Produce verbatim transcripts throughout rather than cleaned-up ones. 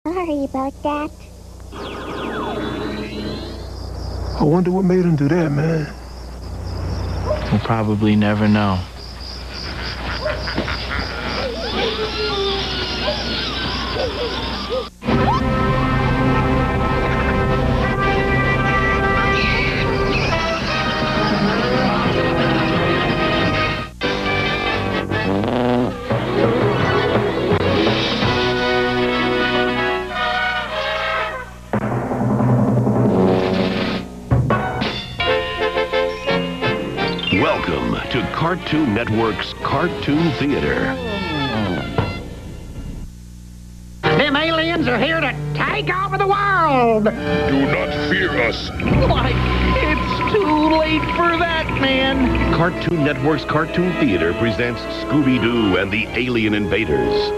Sorry about that. I wonder what made him do that, man. We'll probably never know. Welcome to Cartoon Network's Cartoon Theater. Them aliens are here to take over the world! Do not fear us. Like, it's too late for that, man. Cartoon Network's Cartoon Theater presents Scooby-Doo and the Alien Invaders.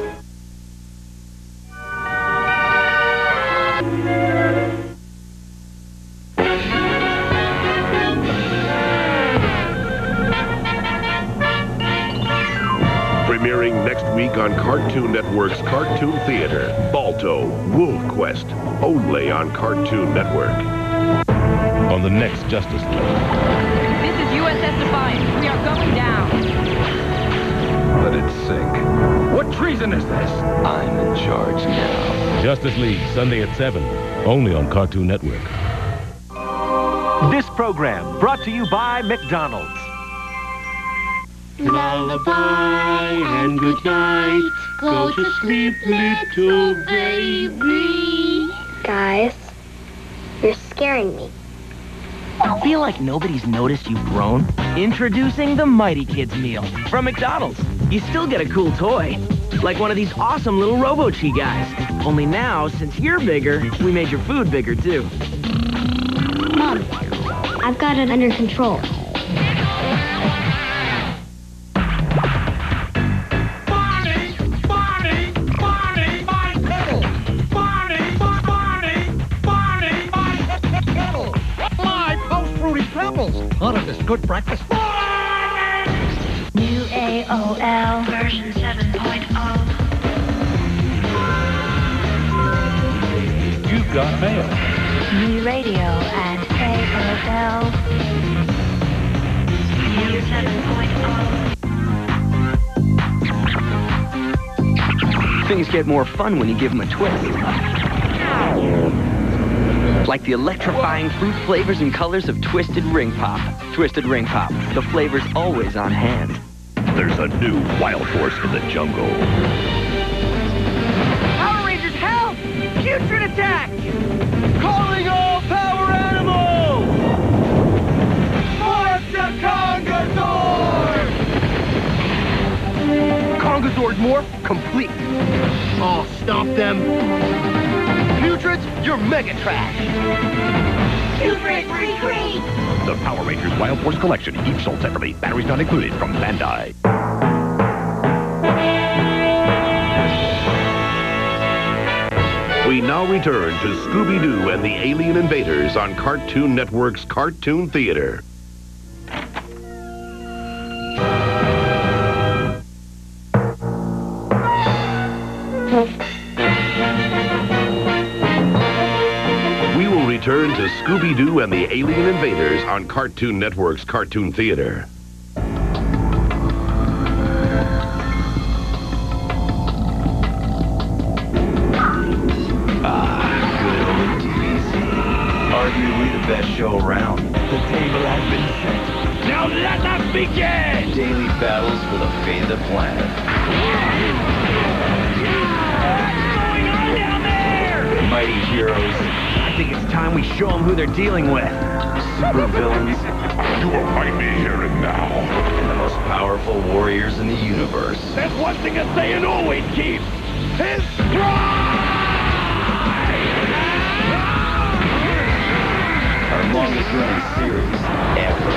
Premiering next week on Cartoon Network's Cartoon Theater, Balto, Wolf Quest, only on Cartoon Network. On the next Justice League. This is U S S Defiant. We are going down. Let it sink. What treason is this? I'm in charge now. Justice League, Sunday at seven, only on Cartoon Network. This program brought to you by McDonald's. Lullaby and good night. Go to sleep, little baby. Guys, you're scaring me. I feel like nobody's noticed you've grown. Introducing the Mighty Kids meal from McDonald's. You still get a cool toy, like one of these awesome little Robo-Chi guys. Only now, since you're bigger, we made your food bigger too. Mom, I've got it under control. Part of this good breakfast. New A O L version seven point oh. You've got mail. New radio and A O L. New seven point oh. Things get more fun when you give them a twist. Like the electrifying fruit flavors and colors of Twisted Ring Pop. Twisted Ring Pop, the flavor's always on hand. There's a new wild force in the jungle. Power Rangers, help! Putrid attack! Calling all power animals! March the Congozord! Congozord morph complete. Oh, stop them. Putrids, you're mega trash. Putrid retreat! The Power Rangers Wild Force Collection, each sold separately, batteries not included, from Bandai. We now return to Scooby-Doo and the Alien Invaders on Cartoon Network's Cartoon Theater. We will return to Scooby-Doo and the Alien Invaders on Cartoon Network's Cartoon Theater. Arguably the best show around. The table has been set. Now let us begin! Daily battles for the fate of the planet. What's going on down there? Mighty heroes. I think it's time we show them who they're dealing with. Super villains. You will find me here and now. And the most powerful warriors in the universe. There's one thing a Saiyan always keeps. His pride! Our longest running series ever.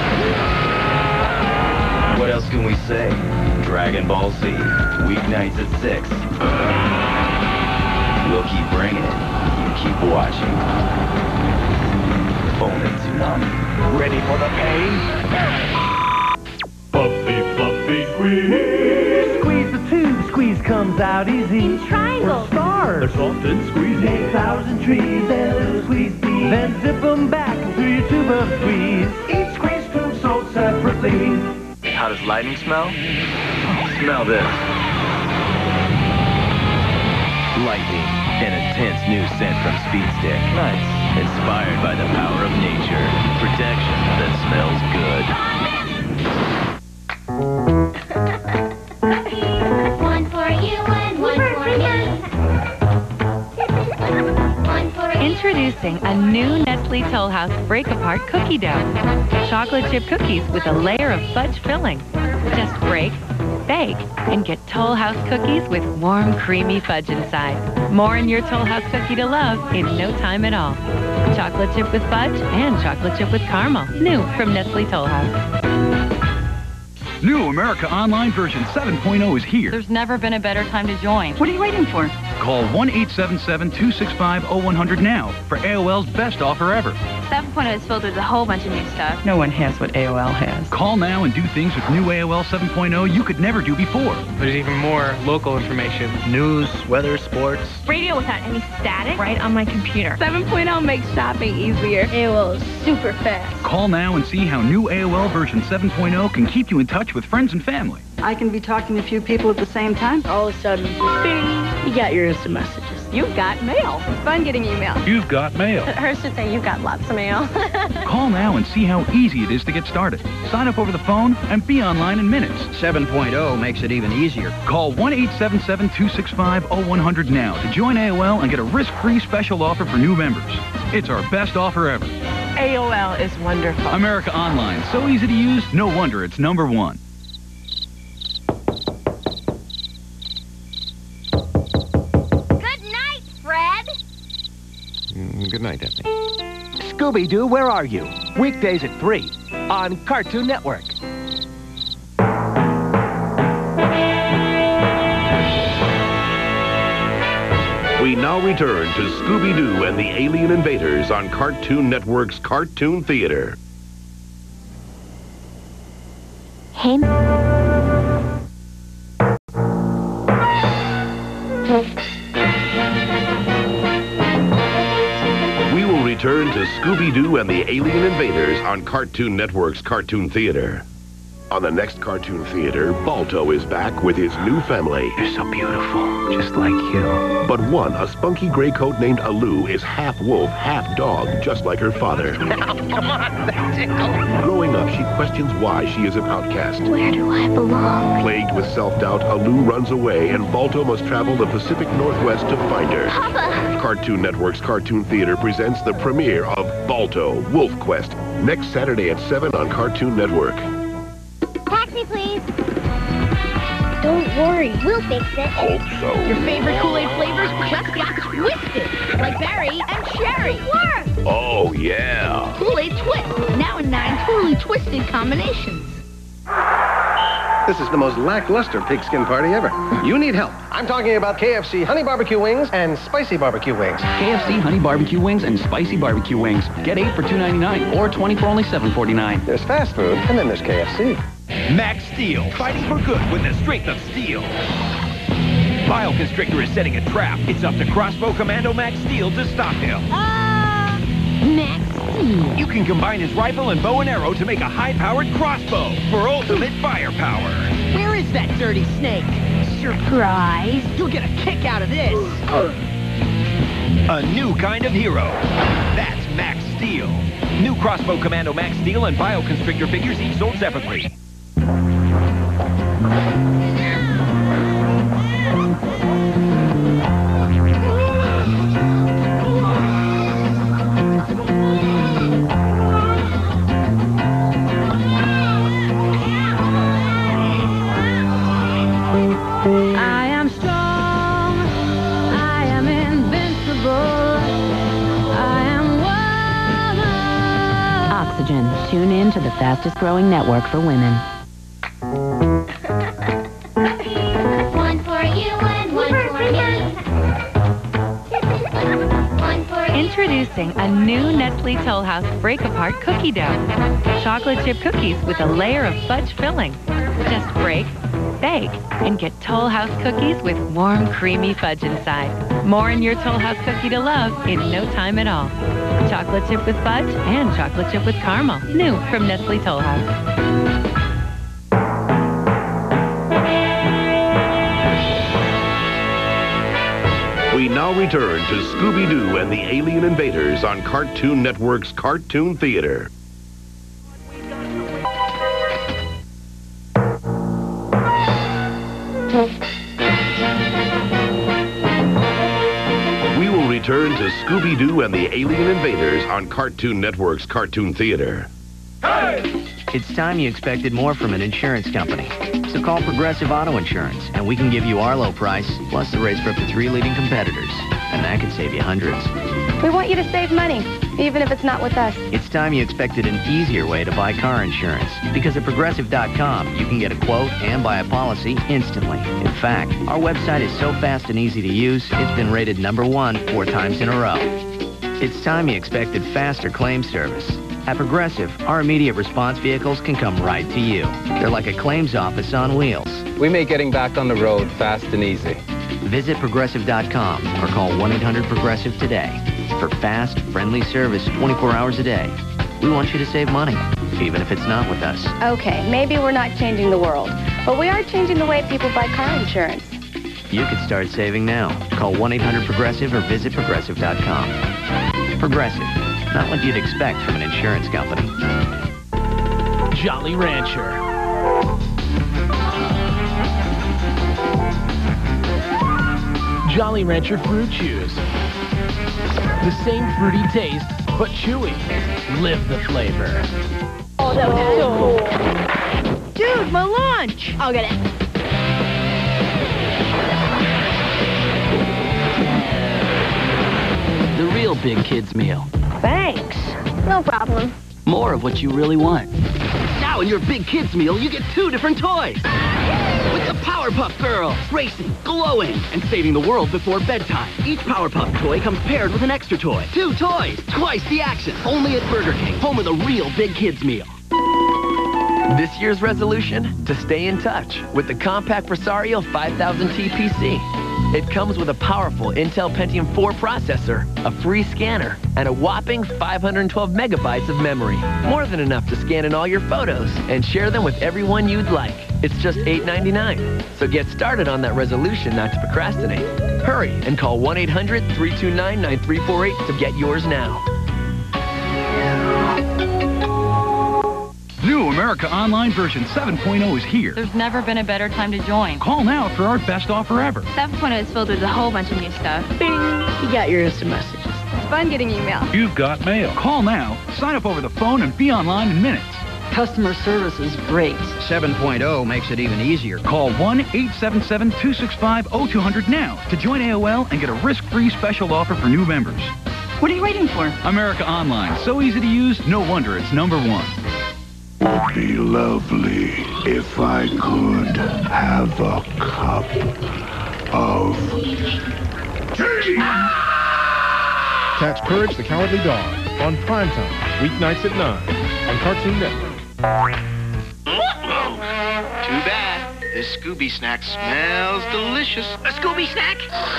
What else can we say? Dragon Ball Z, weeknights at six. We'll keep bringing it. You keep watching. Only Tsunami. Ready for the pain? Fluffy, fluffy squeeze. Squeeze the tube, squeeze comes out easy. In triangles. Or stars. They're soft and squeezy. Eight thousand trees and a little squeeze bee. Then zip them back through your tube of squeeze. Each squeeze tube sold separately. How does lightning smell? Smell this. Lightning, an intense new scent from Speed Stick. Nice. Inspired by the power of nature. Protection that smells good. One for you and one for me. One for you. Introducing a new Nestle Toll House break-apart cookie dough. Chocolate chip cookies with a layer of fudge filling. Just break, bake, and get Toll House cookies with warm, creamy fudge inside. More in your Toll House cookie to love in no time at all. Chocolate chip with fudge and chocolate chip with caramel. New from Nestle Toll House. New America Online version seven point oh is here. There's never been a better time to join. What are you waiting for? Call one eight seven seven, two six five, oh one hundred now for A O L's best offer ever. seven point oh is filled with a whole bunch of new stuff. No one has what A O L has. Call now and do things with new A O L seven point oh you could never do before. There's even more local information. News, weather, sports. Radio without any static right on my computer. seven point oh makes shopping easier. A O L is super fast. Call now and see how new A O L version seven point oh can keep you in touch with friends and family. I can be talking to a few people at the same time. All of a sudden, bing, you got your instant messages. You've got mail. It's fun getting email. You've got mail. Hers should say you've got lots of mail. Call now and see how easy it is to get started. Sign up over the phone and be online in minutes. seven point oh makes it even easier. Call one eight seven seven, two six five, oh one hundred now to join A O L and get a risk-free special offer for new members. It's our best offer ever. A O L is wonderful. America Online, so easy to use, no wonder it's number one. Good night, Daphne. Scooby-Doo, where are you? Weekdays at three on Cartoon Network. We now return to Scooby-Doo and the Alien Invaders on Cartoon Network's Cartoon Theater. Hey. Return to Scooby-Doo and the Alien Invaders on Cartoon Network's Cartoon Theater. On the next Cartoon Theater, Balto is back with his new family. You're so beautiful, just like you. But one, a spunky gray coat named Alu, is half wolf, half dog, just like her father. Oh, come on, that tickle. Growing up, she questions why she is an outcast. Where do I belong? Plagued with self-doubt, Alu runs away, and Balto must travel the Pacific Northwest to find her. Papa! Cartoon Network's Cartoon Theater presents the premiere of Balto, Wolf Quest, next Saturday at seven on Cartoon Network. Taxi, please. Don't worry, we'll fix it. Hope so. Your favorite Kool-Aid flavors just got twisted, like berry and cherry. Work! Oh, yeah. Kool-Aid Twist, now in nine totally twisted combinations. This is the most lackluster pigskin party ever. You need help. I'm talking about K F C Honey Barbecue Wings and Spicy Barbecue Wings. K F C Honey Barbecue Wings and Spicy Barbecue Wings. Get eight for two ninety-nine or twenty for only seven forty-nine. There's fast food, and then there's K F C. Max Steel, fighting for good with the strength of steel. Bioconstrictor is setting a trap. It's up to Crossbow Commando Max Steel to stop him. Ah! Uh, Max Steel. You can combine his rifle and bow and arrow to make a high-powered crossbow for ultimate firepower. Where is that dirty snake? Surprise. You'll get a kick out of this. A new kind of hero. That's Max Steel. New Crossbow Commando Max Steel and Bioconstrictor figures each sold separately. I am strong. I am invincible. I am woman. Oxygen. Tune in to the fastest growing network for women. One for you and one for me. One for you. Introducing a new Nestle Toll House break-apart cookie dough. Chocolate chip cookies with a layer of fudge filling. Just break, bake, and get Toll House cookies with warm, creamy fudge inside. More in your Toll House cookie to love in no time at all. Chocolate chip with fudge and chocolate chip with caramel. New from Nestle Toll House. We now return to Scooby-Doo and the Alien Invaders on Cartoon Network's Cartoon Theater. We will return to Scooby-Doo and the Alien Invaders on Cartoon Network's Cartoon Theater. It's time you expected more from an insurance company. So call Progressive Auto Insurance, and we can give you our low price, plus the rates for up to three leading competitors. And that could save you hundreds. We want you to save money, even if it's not with us. It's time you expected an easier way to buy car insurance. Because at Progressive dot com, you can get a quote and buy a policy instantly. In fact, our website is so fast and easy to use, it's been rated number one four times in a row. It's time you expected faster claim service. At Progressive, our immediate response vehicles can come right to you. They're like a claims office on wheels. We make getting back on the road fast and easy. Visit Progressive dot com or call one eight hundred Progressive today. For fast, friendly service twenty-four hours a day. We want you to save money, even if it's not with us. Okay, maybe we're not changing the world, but we are changing the way people buy car insurance. You could start saving now. Call one eight hundred Progressive or visit Progressive dot com. Progressive. Not what you'd expect from an insurance company. Jolly Rancher. Jolly Rancher fruit chews. The same fruity taste, but chewy. Live the flavor. Oh, that was cool. Dude, my lunch. I'll get it. The real big kids meal. Thanks. No problem. More of what you really want. Now in your big kids meal, you get two different toys. With the Powerpuff Girls, racing, glowing, and saving the world before bedtime. Each Powerpuff toy comes paired with an extra toy. Two toys, twice the action. Only at Burger King, home of the real big kids meal. This year's resolution? To stay in touch with the compact Presario five thousand T P C. It comes with a powerful Intel Pentium four processor, a free scanner, and a whopping five hundred twelve megabytes of memory. More than enough to scan in all your photos and share them with everyone you'd like. It's just eight ninety-nine. So get started on that resolution not to procrastinate. Hurry and call one eight hundred, three two nine, nine three four eight to get yours now. New America Online version seven point oh is here. There's never been a better time to join. Call now for our best offer ever. seven point oh is filled with a whole bunch of new stuff. Bing! You got your instant messages. It's fun getting email. You've got mail. Call now, sign up over the phone, and be online in minutes. Customer service is great. seven point oh makes it even easier. Call one eight seven seven, two six five, oh two hundred now to join A O L and get a risk-free special offer for new members. What are you waiting for? America Online. So easy to use, no wonder it's number one. Would be lovely if I could have a cup of tea. Catch Courage the Cowardly Dog on primetime, weeknights at nine on Cartoon Network. Too bad. This Scooby snack smells delicious. A Scooby snack?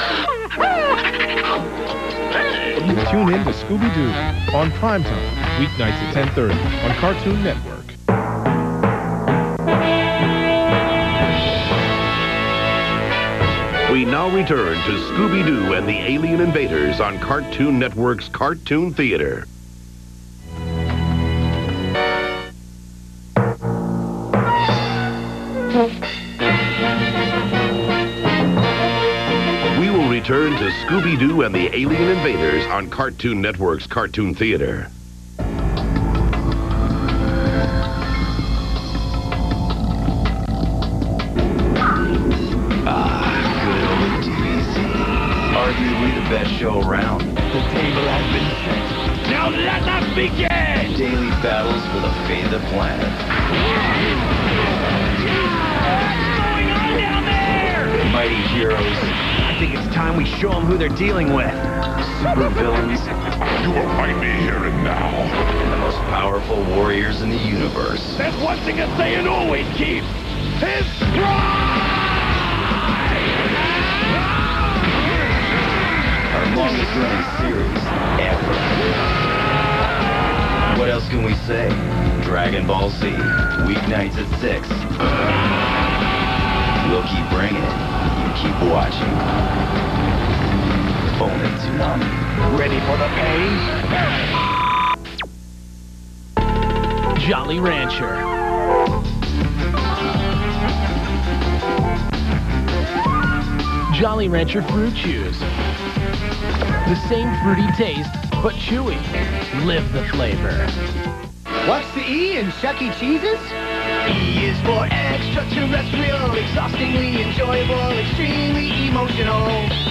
Tune in to Scooby-Doo on primetime, weeknights at ten thirty on Cartoon Network. We now return to Scooby-Doo and the Alien Invaders on Cartoon Network's Cartoon Theater. We will return to Scooby-Doo and the Alien Invaders on Cartoon Network's Cartoon Theater. Arguably the best show around. The table has been set. Now let us begin! Daily battles for the fate of the planet. What's going on down there? Mighty heroes. I think it's time we show them who they're dealing with. Super villains. You will fight me here and now. And the most powerful warriors in the universe. There's one thing a Saiyan always keeps. his pride! Our longest running series ever. What else can we say? Dragon Ball Z, weeknights at six. We'll keep bringing it. You keep watching. Only Tsunami. Ready for the pain? Jolly Rancher. Jolly Rancher Fruit Chews. The same fruity taste, but chewy. Live the flavor. What's the E in Chuck E. Cheese's? E is for extraterrestrial, exhaustingly enjoyable, extremely emotional.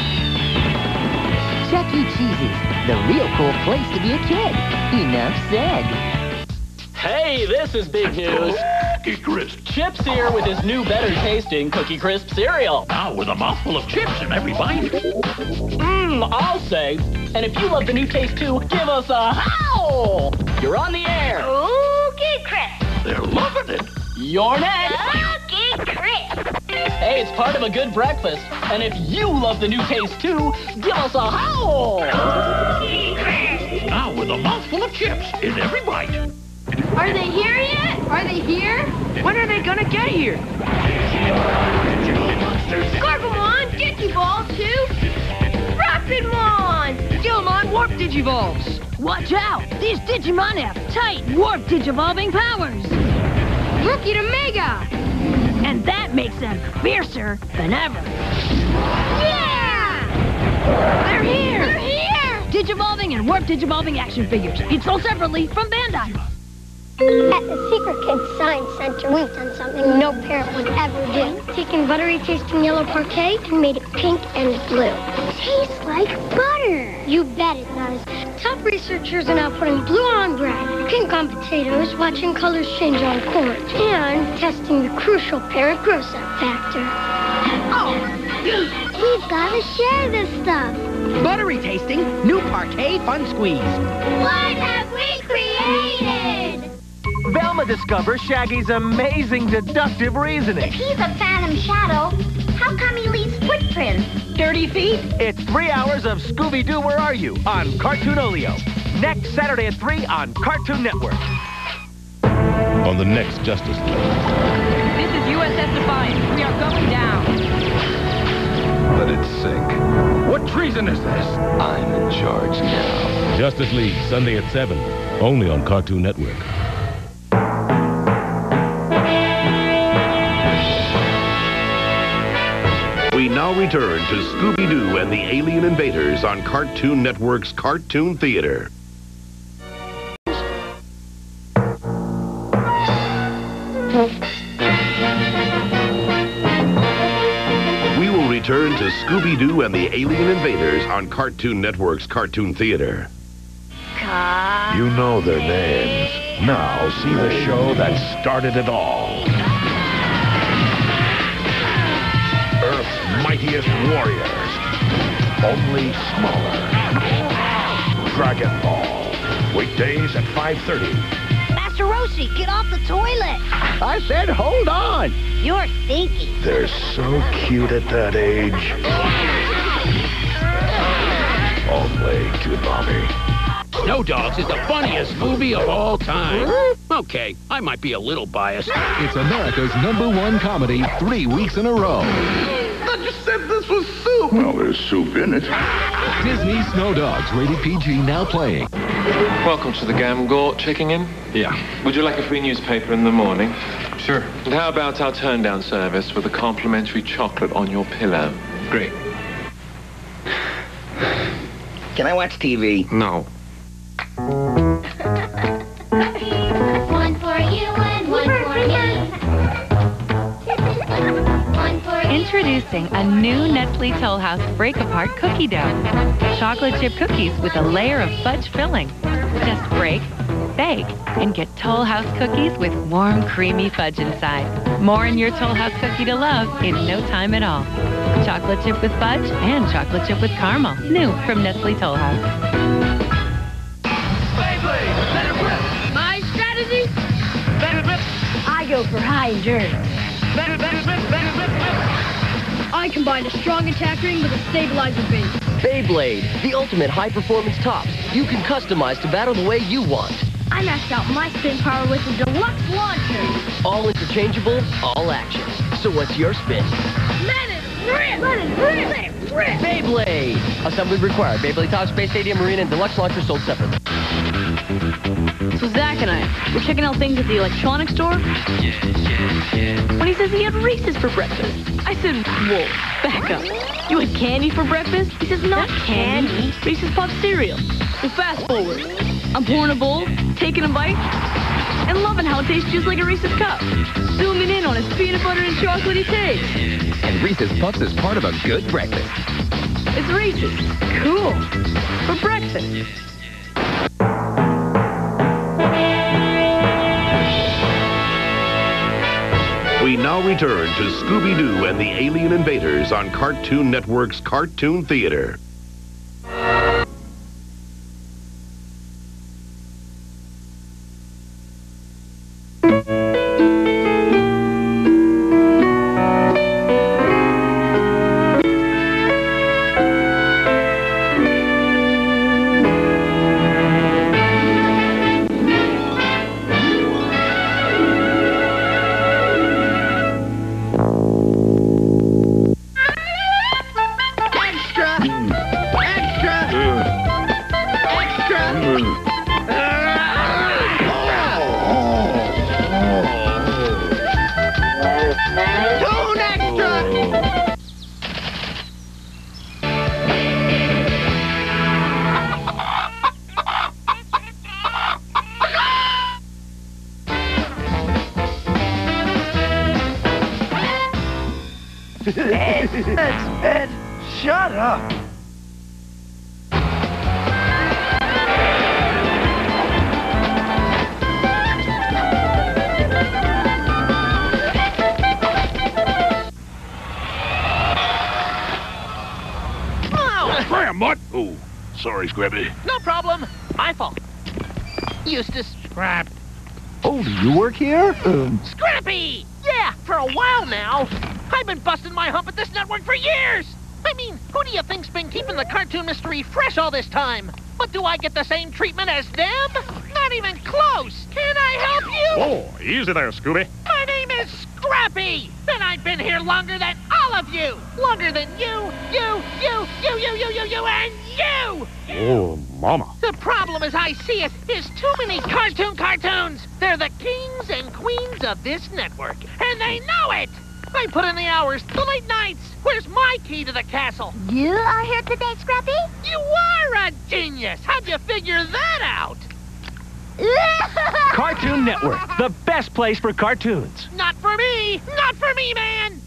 Chuck E. Cheese's, the real cool place to be a kid. Enough said. Hey, this is big news. Cookie Crisp. Chip's here with his new, better-tasting Cookie Crisp cereal. Now with a mouthful of chips in every bite. Mmm, I'll say. And if you love the new taste too, give us a howl! You're on the air. Cookie Crisp. They're loving it. You're next. Cookie Crisp. Hey, it's part of a good breakfast. And if you love the new taste too, give us a howl! Cookie Crisp. Now with a mouthful of chips in every bite. Are they here yet? Are they here? When are they gonna get here? Scorpamon, Digiball two, Rapidmon! Gilmon Warp Digivolves! Watch out! These Digimon have tight warp digivolving powers! Rookie to Mega! And that makes them fiercer than ever! Yeah! They're here! They're here! Digivolving and warp digivolving action figures. Each sold separately from Bandai. At the Secret Kids Science Center, we've done something no parent would ever do. Taken buttery tasting yellow parquet and made it pink and blue. Tastes like butter. You bet it does. Top researchers are now putting blue on bread, pink on potatoes, watching colors change on corn, and testing the crucial parent gross-up factor. Oh, we've got to share this stuff. Buttery tasting, new parquet fun squeeze. What have we created? Velma discovers Shaggy's amazing deductive reasoning. If he's a phantom shadow, how come he leaves footprints? thirty feet? It's three hours of Scooby-Doo, Where Are You? On Cartoonolio. Next Saturday at three on Cartoon Network. On the next Justice League. This is U S S Defiance. We are going down. Let it sink. What treason is this? I'm in charge now. Justice League, Sunday at seven. Only on Cartoon Network. We now return to Scooby-Doo and the Alien Invaders on Cartoon Network's Cartoon Theater. We will return to Scooby-Doo and the Alien Invaders on Cartoon Network's Cartoon Theater. You know their names. Now see the show that started it all. Earth's mightiest warriors. Only smaller. Dragon Ball. Weekdays at five thirty. Master Roshi, get off the toilet! I said hold on. You're stinky. They're so cute at that age. Only Toonami. Snow Dogs is the funniest movie of all time. Okay, I might be a little biased. It's America's number one comedy three weeks in a row. I just said this was soup. Well, there's soup in it. Disney Snow Dogs, rated P G, now playing. Welcome to the Gamgort. Checking in? Yeah. Would you like a free newspaper in the morning? Sure. And how about our turn-down service with a complimentary chocolate on your pillow? Great. Can I watch T V? No. One for you and one for me. One for you. Introducing a new Nestle Toll House Break-Apart Cookie Dough. Chocolate chip cookies with a layer of fudge filling. Just break, bake, and get Toll House cookies with warm, creamy fudge inside. More in your Toll House cookie to love in no time at all. Chocolate chip with fudge and chocolate chip with caramel. New from Nestle Toll House. My strategy? I go for high endurance. I combined a strong attack ring with a stabilizer base. Beyblade, the ultimate high-performance tops. You can customize to battle the way you want. I maxed out my spin power with the deluxe launcher. All interchangeable, all action. So what's your spin? Let it rip! Let it rip! Let it rip! Beyblade! Assembly required. Beyblade Top Space Stadium Marina and deluxe launcher sold separately. So Zach and I, we're checking out things at the electronics store. Yeah, yeah, yeah. When he says he had Reese's for breakfast, I said, whoa, back up. You had candy for breakfast? He says, not candy. Reese's Pop cereal. So fast forward. I'm pouring a bowl, taking a bite, and loving how it tastes just like a Reese's cup. Zooming in on its peanut butter and chocolatey taste. And Reese's Puffs is part of a good breakfast. It's Reese's. Cool. For breakfast. We now return to Scooby-Doo and the Alien Invaders on Cartoon Network's Cartoon Theater. Toon Extra! Ed, Ed, Ed, shut up. Graham, what? Oh, sorry, Scrappy. No problem. My fault. Eustace. Scrap. Oh, do you work here? Um, Scrappy! Yeah, for a while now. I've been busting my hump at this network for years. I mean, who do you think's been keeping the cartoon mystery fresh all this time? But do I get the same treatment as them? Not even close. Can I help you? Oh, easy there, Scooby. My name is Scrappy, and I've been here longer than all of you. Longer than you, you, you, you, you, you, you, you, and you. Oh, Mama. The problem as I see it is too many cartoon cartoons. They're the kings and queens of this network, and they know it. I put in the hours, the late nights. Where's my key to the castle? You are here today, Scrappy? You are a genius. How'd you figure that out? Cartoon Network, the best place for cartoons. Not for me. Not for me, man.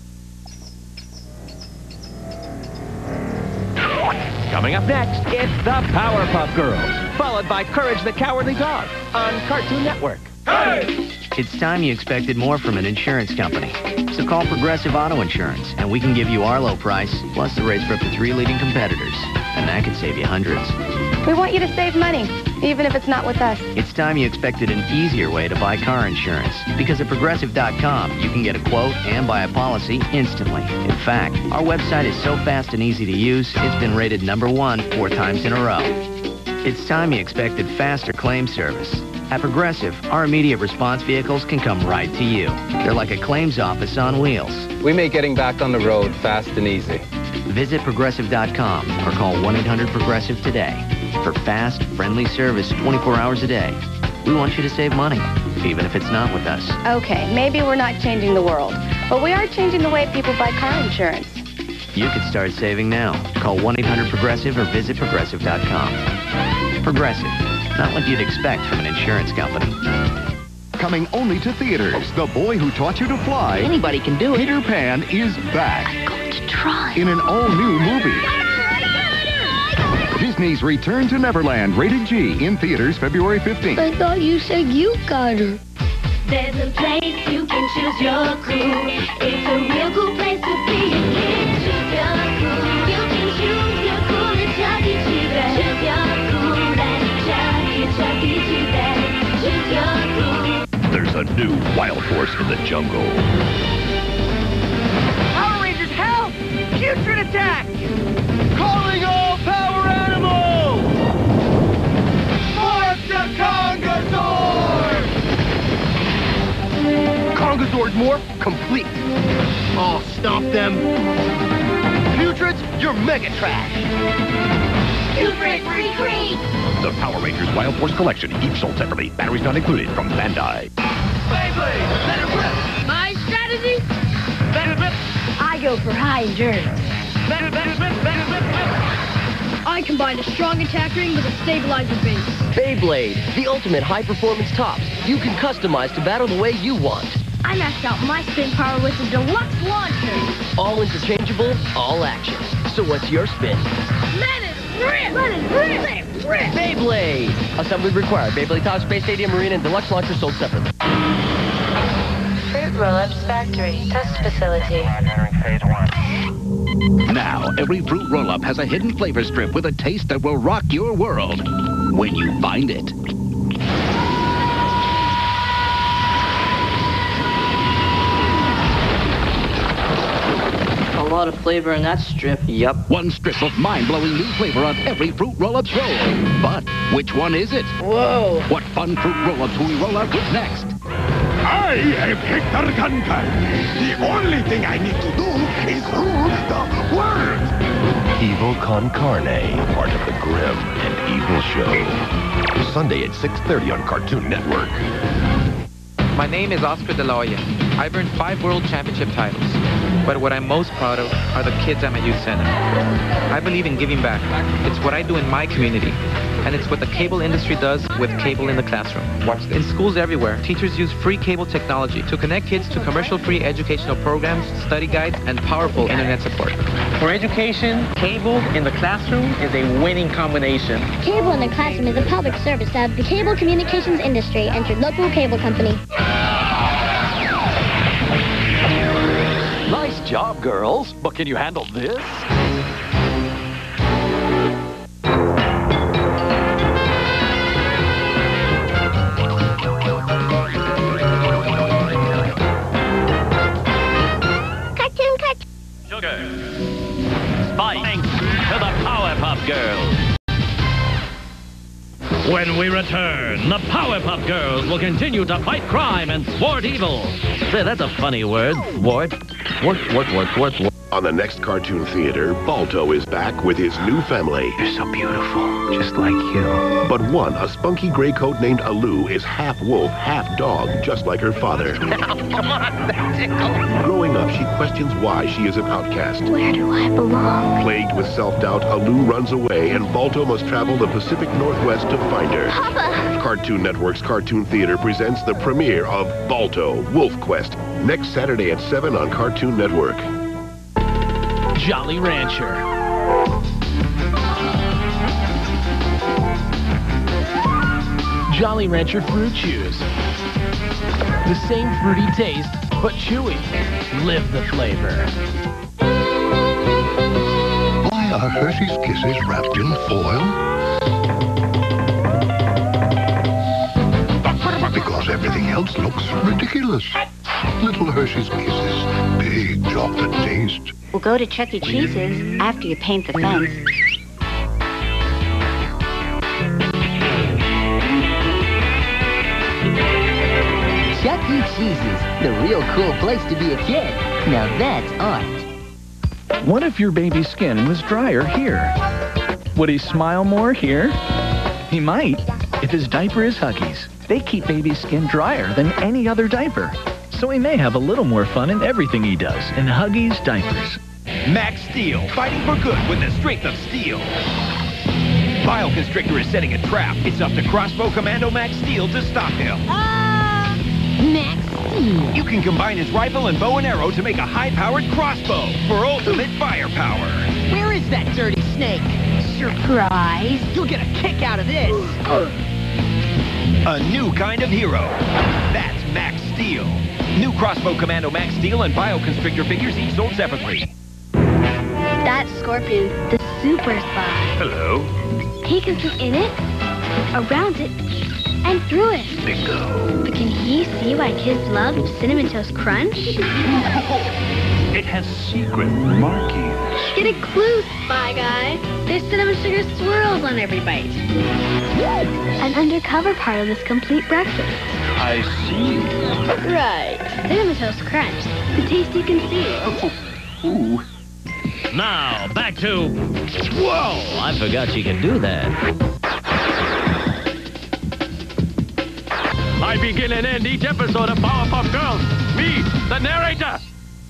Coming up next, it's the Powerpuff Girls, followed by Courage the Cowardly Dog on Cartoon Network. Hey! It's time you expected more from an insurance company. So call Progressive Auto Insurance, and we can give you our low price, plus the rates for up to three leading competitors. And that could save you hundreds. We want you to save money, even if it's not with us. It's time you expected an easier way to buy car insurance. Because at Progressive dot com, you can get a quote and buy a policy instantly. In fact, our website is so fast and easy to use, it's been rated number one four times in a row. It's time you expected faster claim service. At Progressive, our immediate response vehicles can come right to you. They're like a claims office on wheels. We make getting back on the road fast and easy. Visit Progressive dot com or call one eight hundred Progressive today. For fast, friendly service twenty-four hours a day. We want you to save money, even if it's not with us. Okay, maybe we're not changing the world, but we are changing the way people buy car insurance. You could start saving now. Call one eight hundred Progressive or visit Progressive dot com. Progressive. Not what you'd expect from an insurance company. Coming only to theaters, The Boy Who Taught You to Fly. Anybody can do it. Peter Pan is back. I'm going to try. In an all-new movie. Disney's Return to Neverland, rated G, in theaters February fifteenth. I thought you said you got her. There's a place you can choose your crew. It's a real cool place to be a kid. Choose your crew. You can choose your crew at Chuck E. Cheese. Choose your crew at Chuck E. Cheese. Choose your crew. There's a new wild horse in the jungle. attack! Calling all power animals! March the Congazord! Congazord morph complete. I'll stomp them. Putrids, you're mega trash. Putrid retreat! The Power Rangers Wild Force Collection, each sold separately. Batteries not included from Bandai. Beyblade, let it rip! My strategy? Let it rip! I go for high endurance. Let it, let it rip, let it rip, rip! I combine a strong attack ring with a stabilizer base. Beyblade, the ultimate high-performance tops. You can customize to battle the way you want. I maxed out my spin power with the deluxe launcher. All interchangeable, all action. So what's your spin? Let it rip! Let it rip! Let it rip! Beyblade! Assembly required. Beyblade Top Space Stadium Marine and deluxe launcher sold separately. Fruit Roll-Ups Factory Test Facility. Now, every fruit roll-up has a hidden flavor strip with a taste that will rock your world when you find it. A lot of flavor in that strip. Yep. One strip of mind-blowing new flavor on every fruit roll-ups roll. But which one is it? Whoa. What fun fruit roll-ups will we roll out with next? I am Hector Guncan. The only thing I need to do is rule the world. Evil Con Carne, part of the Grim and Evil Show. Sunday at six thirty on Cartoon Network. My name is Oscar De La Hoya. I've earned five world championship titles. But what I'm most proud of are the kids at my youth center. I believe in giving back. It's what I do in my community. And it's what the cable industry does with Cable in the Classroom. Watch this. In schools everywhere, teachers use free cable technology to connect kids to commercial-free educational programs, study guides, and powerful internet support. For education, Cable in the Classroom is a winning combination. Cable in the Classroom is a public service of the cable communications industry and your local cable company. Nice job, girls. But can you handle this? Cartoon, cartoon. Sugar. Spike. To the Powerpuff Girls. When we return, the Powerpuff Girls will continue to fight crime and thwart evil. Say, that's a funny word, thwart. Thwart, thwart, thwart, thwart, thwart. On the next Cartoon Theater, Balto is back with his new family. You're so beautiful, just like you. But one, a spunky gray coat named Alu, is half wolf, half dog, just like her father. Come on, that tickle. Growing up, she questions why she is an outcast. Where do I belong? Plagued with self-doubt, Alu runs away, and Balto must travel the Pacific Northwest to find her. Papa! Cartoon Network's Cartoon Theater presents the premiere of Balto, Wolf Quest, next Saturday at seven on Cartoon Network. Jolly Rancher. Jolly Rancher Fruit Chews. The same fruity taste, but chewy. Live the flavor. Why are Hershey's Kisses wrapped in foil? Because everything else looks ridiculous. Little Hershey's Kisses, big chocolate taste. We'll go to Chuck E. Cheese's after you paint the fence. Chuck E. Cheese's, the real cool place to be a kid. Now that's art. What if your baby's skin was drier here? Would he smile more here? He might, if his diaper is Huggies. They keep baby's skin drier than any other diaper. So he may have a little more fun in everything he does in Huggies diapers. Max Steel, fighting for good with the strength of steel. Bioconstrictor is setting a trap. It's up to Crossbow Commando Max Steel to stop him. Ah! Max Steel. You can combine his rifle and bow and arrow to make a high-powered crossbow for ultimate firepower. Where is that dirty snake? Surprise! You'll get a kick out of this. A new kind of hero. That's Max Steel. New Crossbow Commando Max Steel and Bioconstrictor figures each sold separately. That's Scorpion, the super spy. Hello. He can see in it, around it, and through it. Bingo. But can he see why kids love Cinnamon Toast Crunch? It has secret markings. Get a clue, spy guy. There's cinnamon sugar swirls on every bite. An undercover part of this complete breakfast. I see. Right. Cinnamon toast crunch. The taste you can see. Ooh. Now, back to... Whoa! I forgot she can do that. I begin and end each episode of Powerpuff Girls. Me, the narrator.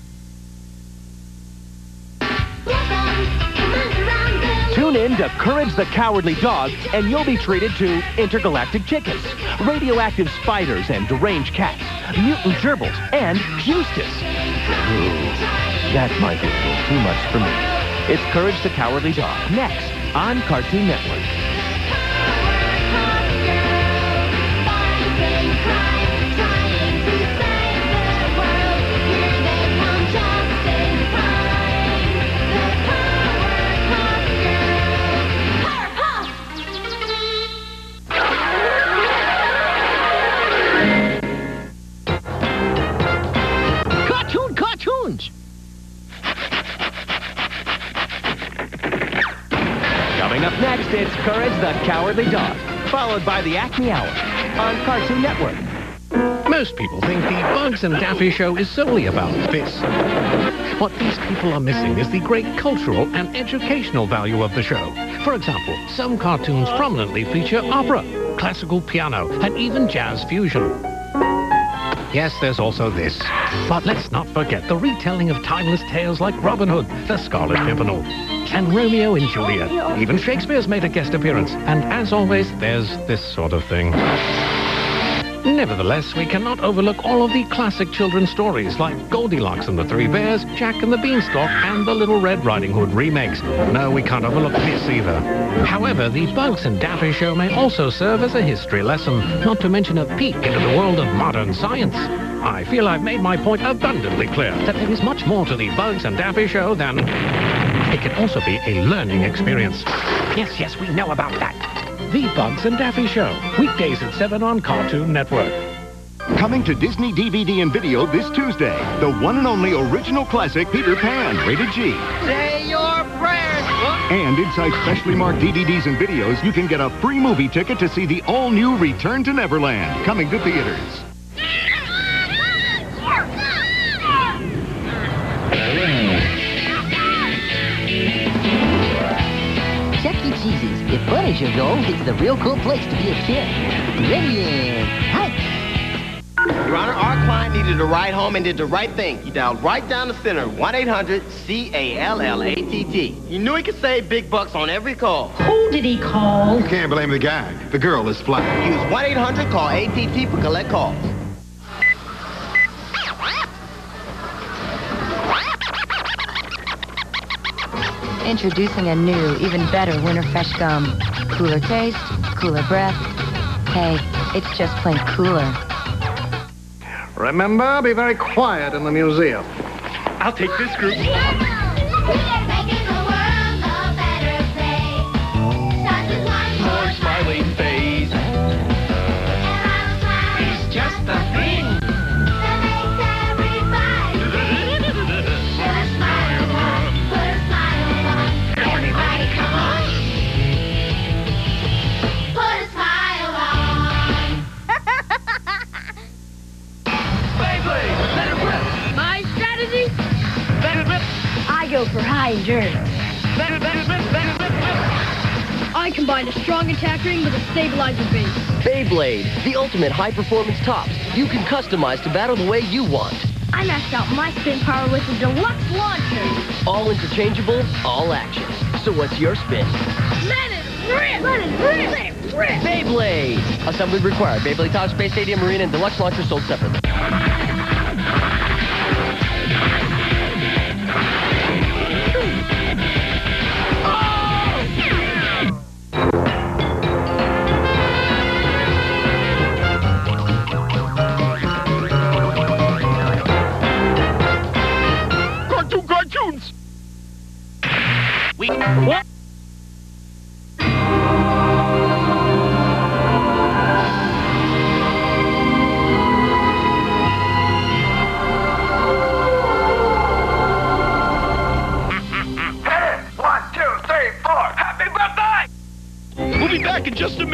Tune in to Courage the Cowardly Dog, and you'll be treated to intergalactic chickens, radioactive spiders and deranged cats, mutant gerbils, and Eustace. Ooh, that might be a little too much for me. It's Courage the Cowardly Dog, next on Cartoon Network. Coming up next, it's Courage the Cowardly Dog, followed by the Acme Hour on Cartoon Network. Most people think the Bugs and Daffy show is solely about this. What these people are missing is the great cultural and educational value of the show. For example, some cartoons prominently feature opera, classical piano, and even jazz fusion. Yes, there's also this. But let's not forget the retelling of timeless tales like Robin Hood, The Scarlet Pimpernel, and Romeo and Juliet. Even Shakespeare's made a guest appearance. And as always, there's this sort of thing. Nevertheless, we cannot overlook all of the classic children's stories like Goldilocks and the Three Bears, Jack and the Beanstalk, and the Little Red Riding Hood remakes. No, we can't overlook this either. However, the Bugs and Daffy show may also serve as a history lesson, not to mention a peek into the world of modern science. I feel I've made my point abundantly clear that there is much more to the Bugs and Daffy show than... It can also be a learning experience. Yes, yes, we know about that. The Bugs and Daffy Show, weekdays at seven on Cartoon Network. Coming to Disney D V D and video this Tuesday, the one and only original classic Peter Pan, rated G. Say your prayers, book. And inside specially marked D V Ds and videos, you can get a free movie ticket to see the all-new Return to Neverland, coming to theaters. Chuck E. Cheese's. If fun is your goal, it's the real cool place to be a kid. Ready and hike. Your Honor, our client needed a ride home and did the right thing. He dialed right down the center, one eight hundred C A L L A T T. He knew he could save big bucks on every call. Who did he call? You can't blame the guy. The girl is fly. Use one eight hundred call A T T for collect calls. Introducing a new, even better Winter Fresh gum. Cooler taste, cooler breath. Hey, it's just plain cooler. Remember, be very quiet in the museum. I'll take this group. More smiling face. He's just the thing. Everybody come on. Put a smile on. Beyblade, let it rip. My strategy? Let it rip. I go for high endurance. Let it, let it rip, let it rip, rip. I combine a strong attack ring with a stabilizer base. Beyblade, the ultimate high-performance tops. You can customize to battle the way you want. I maxed out my spin power with the deluxe launcher. All interchangeable, all action. So what's your spin? Let it rip! Let it rip! Let it rip! Beyblade! Assembly required. Beyblade Top, Space Stadium, Marine, and deluxe launcher sold separately. Cartoon cartoons! We... What?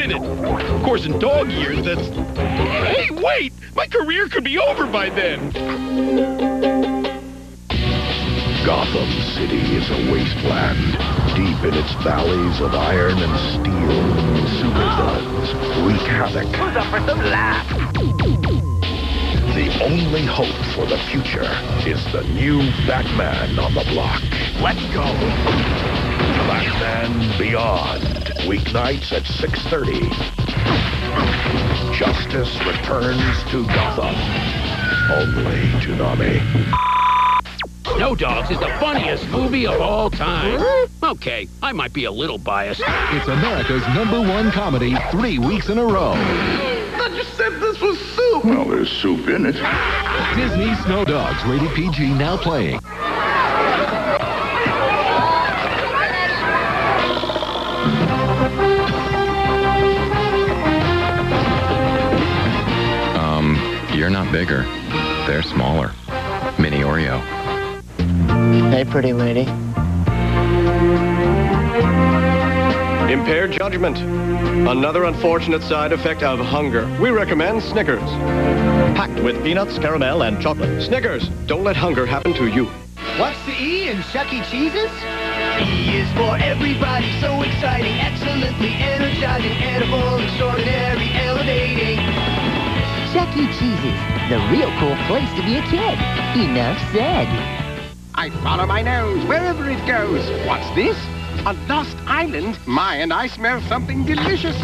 minute. Of course, in dog years, that's... Hey, wait! My career could be over by then. Gotham City is a wasteland. Deep in its valleys of iron and steel, supervillains wreak havoc. Who's up for some laughs? The only hope for the future is the new Batman on the block. Let's go. Batman Beyond. Weeknights at six thirty. Justice returns to Gotham. Only Toonami. Snow Dogs is the funniest movie of all time. Okay, I might be a little biased. It's America's number one comedy three weeks in a row. I thought you said this was soup. Well, there's soup in it. Disney Snow Dogs, rated P G, now playing. Um, you're not bigger. They're smaller. Mini Oreo. Hey, pretty lady. Impaired judgment. Another unfortunate side effect of hunger. We recommend Snickers. Packed with peanuts, caramel, and chocolate. Snickers. Don't let hunger happen to you. What's the E in Chuck E. Cheese's? E is for everybody, so exciting, excellently energizing, edible, extraordinary, elevating. Chuck E. Cheese's, the real cool place to be a kid. Enough said. I follow my nose wherever it goes. What's this? A lost island? My, and I smell something delicious.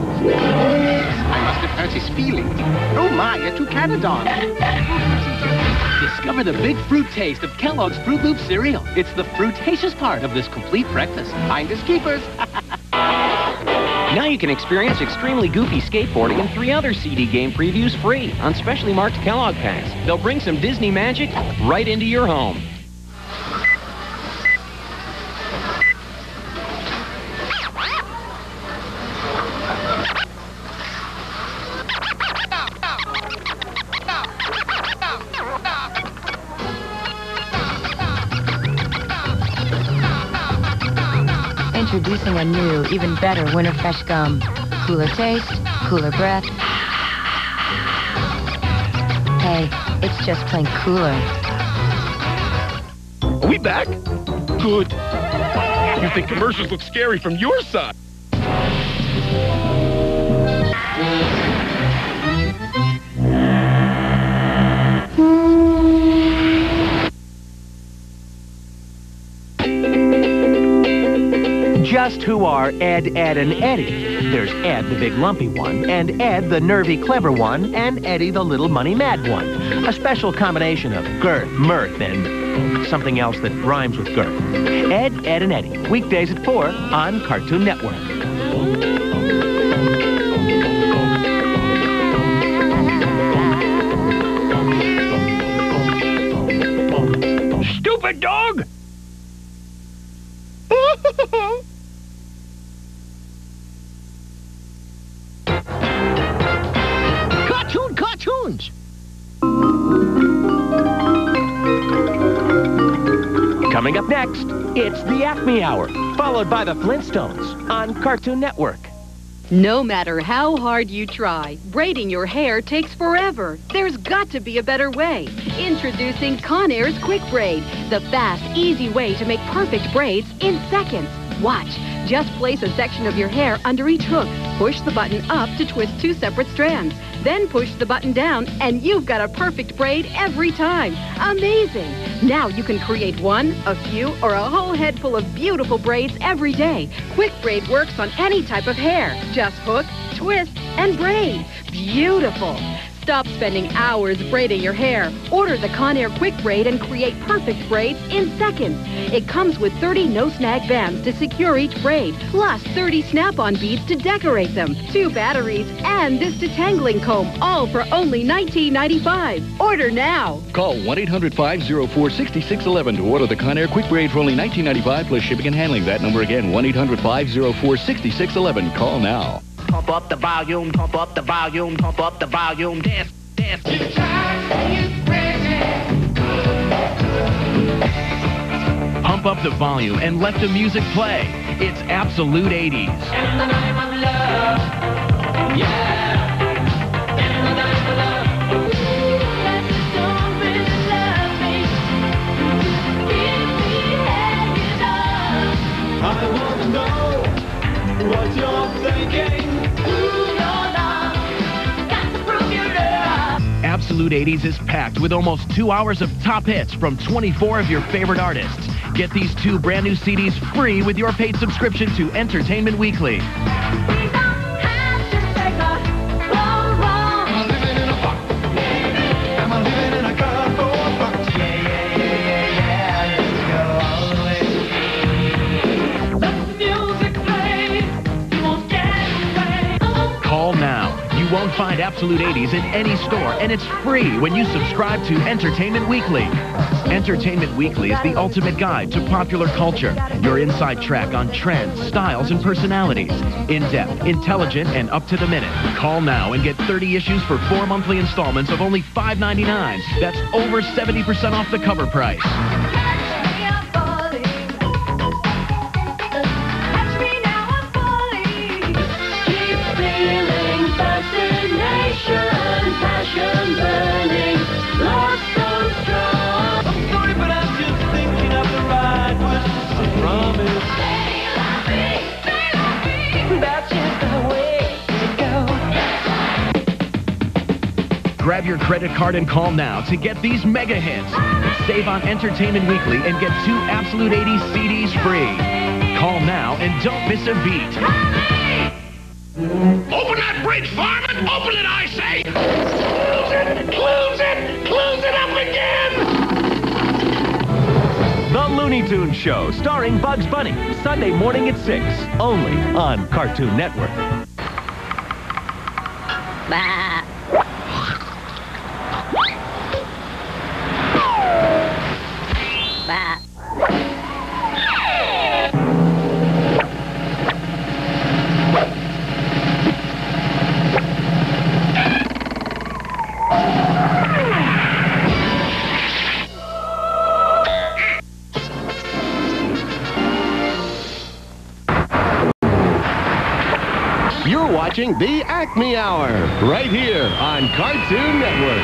I must have hurt his feelings. Oh my, a toucanodon. Discover the big fruit taste of Kellogg's Fruit Loop cereal. It's the fruitacious part of this complete breakfast. Finders keepers. Now you can experience extremely goofy skateboarding and three other C D game previews free on specially marked Kellogg packs. They'll bring some Disney magic right into your home. Introducing a new, even better Winter Fresh gum. Cooler taste, cooler breath. Hey, it's just plain cooler. Are we back? Good. You think commercials look scary from your side? Just who are Ed, Ed, and Eddie? There's Ed, the big lumpy one, and Ed, the nervy clever one, and Eddie, the little money mad one. A special combination of girth, mirth, and something else that rhymes with girth. Ed, Ed, and Eddie. Weekdays at four on Cartoon Network. Stupid dog! Cartoon cartoons! Coming up next, it's the Acme Hour, followed by the Flintstones on Cartoon Network. No matter how hard you try, braiding your hair takes forever. There's got to be a better way. Introducing Conair's Quick Braid, the fast, easy way to make perfect braids in seconds. Watch. Just place a section of your hair under each hook. Push the button up to twist two separate strands. Then push the button down, and you've got a perfect braid every time. Amazing! Now you can create one, a few, or a whole head full of beautiful braids every day. Quick Braid works on any type of hair. Just hook, twist, and braid. Beautiful! Stop spending hours braiding your hair. Order the Conair Quick Braid and create perfect braids in seconds. It comes with thirty no-snag bands to secure each braid, plus thirty snap-on beads to decorate them, two batteries, and this detangling comb, all for only nineteen ninety-five. Order now. Call one eight hundred, five oh four, six six one one to order the Conair Quick Braid for only nineteen ninety-five plus shipping and handling. That number again, one eight hundred, five oh four, six six one one. Call now. Pump up the volume, pump up the volume, pump up the volume, dance, dance. Pump up the volume and let the music play. It's absolute eighties. In the name of love. Absolute eighties is packed with almost two hours of top hits from twenty-four of your favorite artists. Get these two brand new C Ds free with your paid subscription to Entertainment Weekly. Call now. You won't find Absolute eighties in any store, and it's free when you subscribe to Entertainment Weekly. Entertainment Weekly is the ultimate guide to popular culture. Your inside track on trends, styles, and personalities. In-depth, intelligent, and up to the minute. Call now and get thirty issues for four monthly installments of only five ninety-nine. That's over seventy percent off the cover price. Passion burning, love so strong. I'm sorry, but I'm just thinking of the right words to promise. Say you love me, say you love me. That's just the way it goes. Grab your credit card and call now to get these mega hits. Save on Entertainment Weekly and get two Absolute eighties C Ds free. Call now and don't miss a beat. Open that bridge, Farman! Open it, I say! Close it! Close it! Close it up again! The Looney Tunes Show, starring Bugs Bunny, Sunday morning at six, only on Cartoon Network. Bah. Bah. You're watching the Acme Hour, right here on Cartoon Network.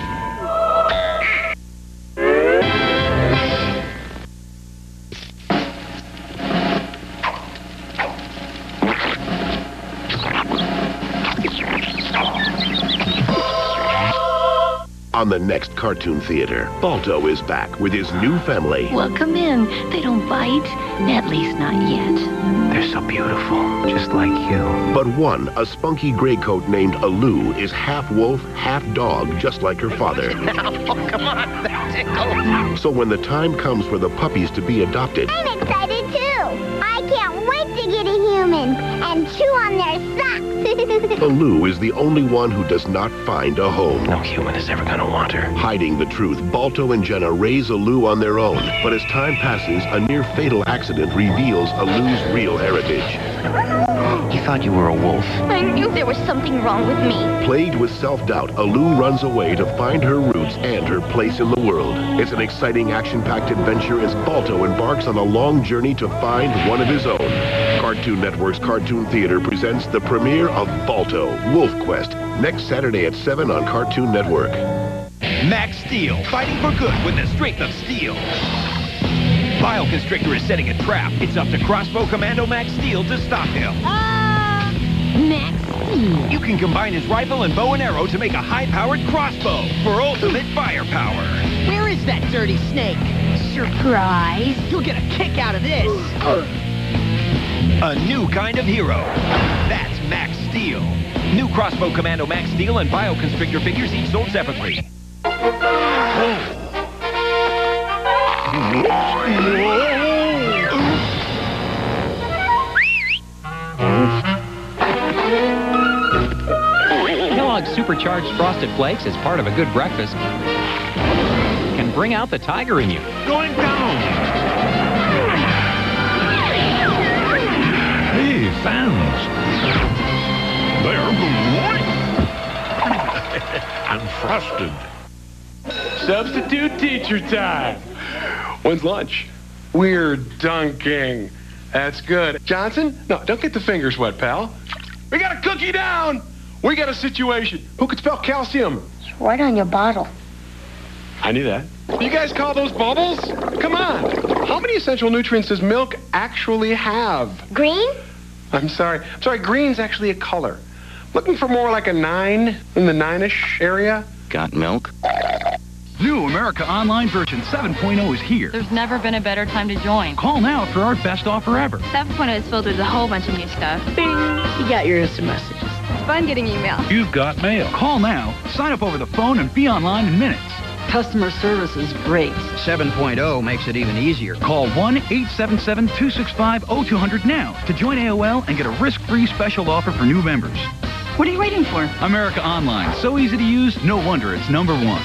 On the next Cartoon Theater, Balto is back with his new family. Welcome in. They don't bite. At least not yet. They're so beautiful, just like you. But one, a spunky gray coat named Alu, is half wolf, half dog, just like her father. Oh, come on, that tickles. So when the time comes for the puppies to be adopted, I'm excited too. I can't wait to get a human and chew on their socks. Alu is the only one who does not find a home. No human is ever gonna want her. Hiding the truth, Balto and Jenna raise Alu on their own. But as time passes, a near-fatal accident reveals Alu's real heritage. You thought you were a wolf. I knew there was something wrong with me. Plagued with self-doubt, Alu runs away to find her roots and her place in the world. It's an exciting, action-packed adventure as Balto embarks on a long journey to find one of his own. Cartoon Network's Cartoon Theater presents the premiere of Balto, Wolf Quest, next Saturday at seven on Cartoon Network. Max Steel, fighting for good with the strength of steel. Bioconstrictor is setting a trap. It's up to Crossbow Commando Max Steel to stop him. Uh, Max Steel. You can combine his rifle and bow and arrow to make a high-powered crossbow for ultimate firepower. Where is that dirty snake? Surprise. You'll get a kick out of this. A new kind of hero. That's Max Steel. New Crossbow Commando Max Steel and Bioconstrictor figures each sold separately. Kellogg's Supercharged Frosted Flakes, as part of a good breakfast, can bring out the tiger in you. Going down! Hey, fans! They're great! I'm frosted. Substitute teacher time. When's lunch? We're dunking. That's good. Johnson? No, don't get the fingers wet, pal. We got a cookie down! We got a situation. Who could spell calcium? It's right on your bottle. I knew that. You guys call those bubbles? Come on. How many essential nutrients does milk actually have? Green? I'm sorry. I'm sorry, green's actually a color. Looking for more like a nine in the nine-ish area? Got milk? New America Online version seven point oh is here. There's never been a better time to join. Call now for our best offer ever. seven point oh is filled with a whole bunch of new stuff. Bing! You got your instant messages. It's fun getting email. You've got mail. Call now, sign up over the phone, and be online in minutes. Customer service is great. seven point oh makes it even easier. Call one eight seven seven, two six five, oh two hundred now to join A O L and get a risk-free special offer for new members. What are you waiting for? America Online. So easy to use, no wonder it's number one.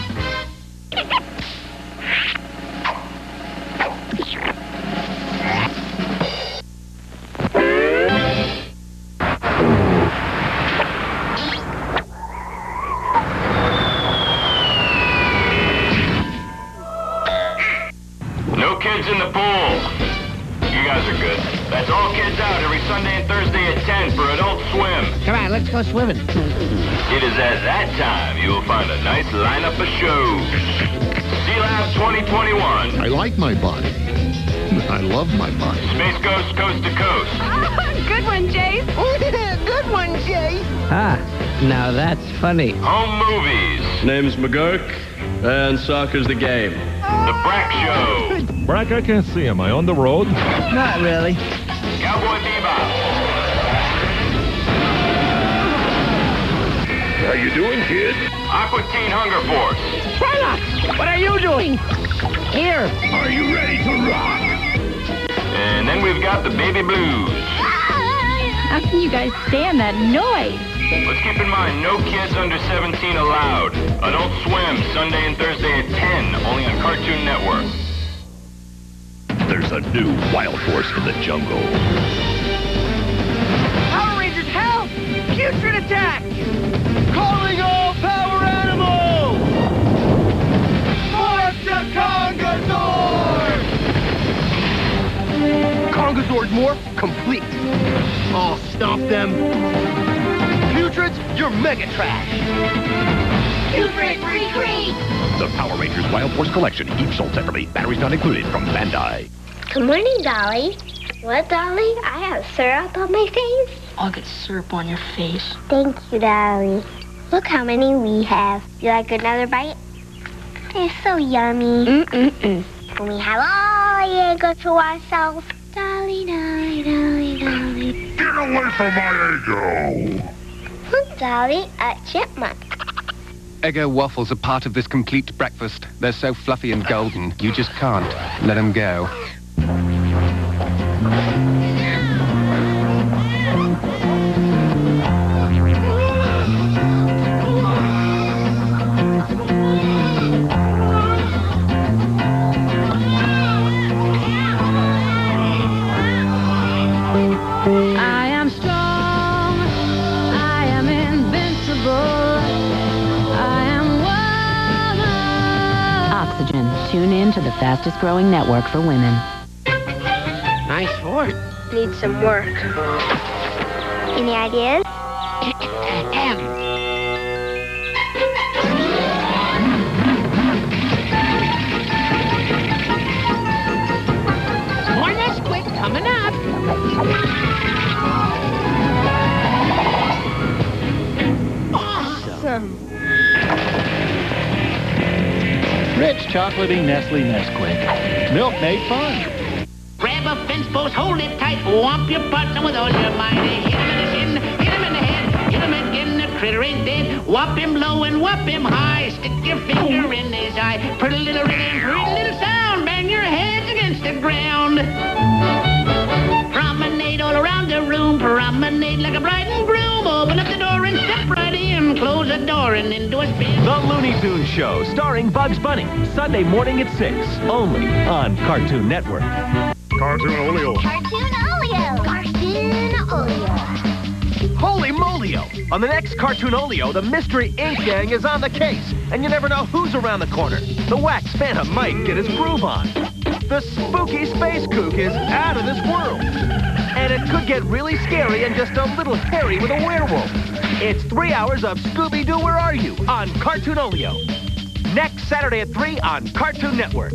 No kids in the pool. You guys are good. That's all kids out every Sunday and Thursday at ten for Adult Swim. Come on, let's go swimming. It is at that time you will find a nice lineup of shows. C-Lab twenty twenty-one. I like my body. I love my body. Space Ghost Coast to Coast. Good one, Jace. Good one, Jay. Ah, now that's funny. Home movies. Name's McGurk, and soccer's the game. The Brack Show. Brack, I can't see. Am I on the road? Not really. Cowboy Bebop. How you doing, kid? Aqua Teen Hunger Force. Sherlock, what are you doing? Here. Are you ready to rock? And then we've got the Baby Blues. How can you guys stand that noise? Let's keep in mind, no kids under seventeen allowed. Adult Swim, Sunday and Thursday at ten, only on Cartoon Network. There's a new wild horse in the jungle. Power Rangers, help! Putrid attack! Calling all power animals! Force the Congazord! Congazord morph complete. I'll stomp them. Putrids, you're mega trash. Putrid retreat! The Power Rangers Wild Force Collection, each sold separately. Batteries not included from Bandai. Good morning, Dolly. What, Dolly? I have syrup on my face? I'll get syrup on your face. Thank you, Dolly. Look how many we have. You like another bite? They're so yummy. Mm-mm-mm. And we have all the Eggo to ourselves. Dolly, Dolly, Dolly, Dolly. Get away from my Eggo! Look, Dolly, a chipmunk. Eggo waffles are part of this complete breakfast. They're so fluffy and golden, you just can't let them go. I am strong. I am invincible. I am woman. Oxygen. Tune in to the fastest growing network for women. Nice fort. Needs some work. Any ideas? More Nesquik coming up. Awesome. Rich, chocolatey Nestle Nesquik. Milk made fun. Grab a fence post, hold it tight, whomp your partner with all your might. Hit him in the shin, hit him in the head, hit him again, the critter ain't dead. Whop him low and whop him high, stick your finger in his eye. Pretty little rhythm, pretty little sound, bang your heads against the ground. Promenade all around the room, promenade like a bride and groom. Open up the door and step right in, close the door and into a spin. The Looney Tunes Show, starring Bugs Bunny, Sunday morning at six, only on Cartoon Network. Cartoon Oleo. Cartoon Oleo. Cartoon Oleo. Holy molio! On the next Cartoon Oleo, the Mystery Ink Gang is on the case, and you never know who's around the corner. The Wax Phantom might get his groove on. The spooky space kook is out of this world. And it could get really scary and just a little hairy with a werewolf. It's three hours of Scooby-Doo, Where Are You? On Cartoon Oleo. Next Saturday at three on Cartoon Network.